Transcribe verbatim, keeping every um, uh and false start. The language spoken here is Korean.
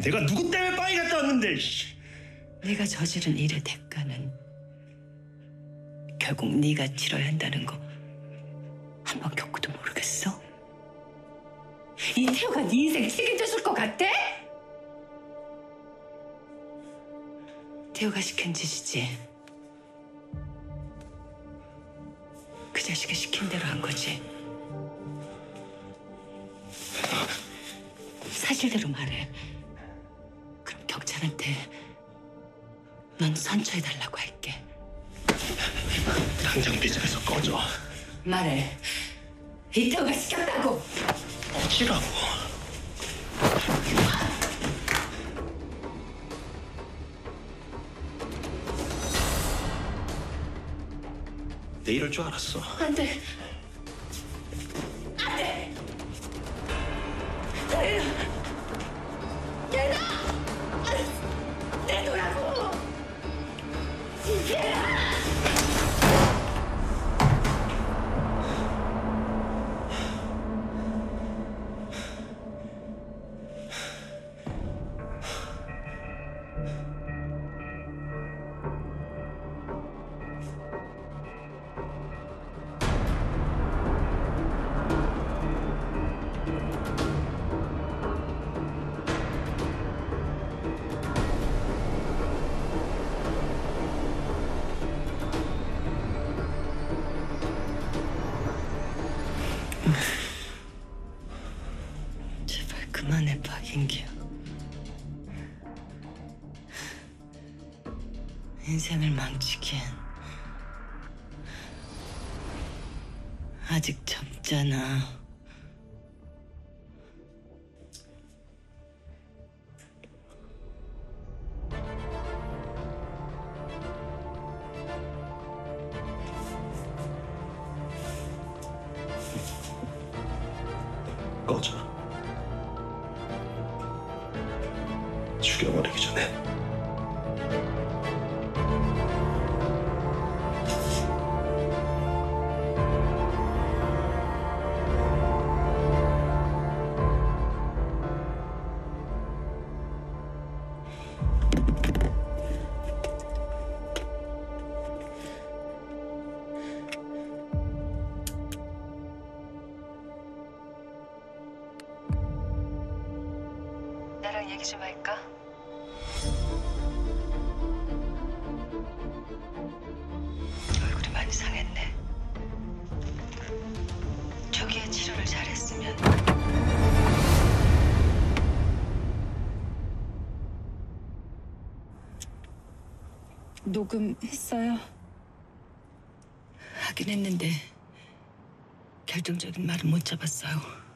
내가 누구 때문에 빠이 갔다 왔는데. 씨. 네가 저지른 일의 대가는 결국 네가 치러야 한다는 거 한 번 겪고도 모르겠어? 이태호가 네 인생 책임져줄 것 같아? 태호가 시킨 짓이지. 그 자식이 시킨 대로 한 거지. 사실대로 말해. 그럼 경찰한테 넌 선처해달라고 할게. 당장 빚에서 꺼져. 말해. 이태호가 시켰다고. 꺼지라고. 내 이럴 줄 알았어. 안 돼. 안 돼. 얘나. 얘나. 내놓으라고. 얘나. 제발 그만해, 박인규. 인생을 망치기엔 아직 젊잖아. 꺼져. 죽여버리기 전에. 나랑 얘기 좀 할까? 얼굴이 많이 상했네. 초기에 치료를 잘했으면. 녹음했어요? 하긴 했는데 결정적인 말은 못 잡았어요.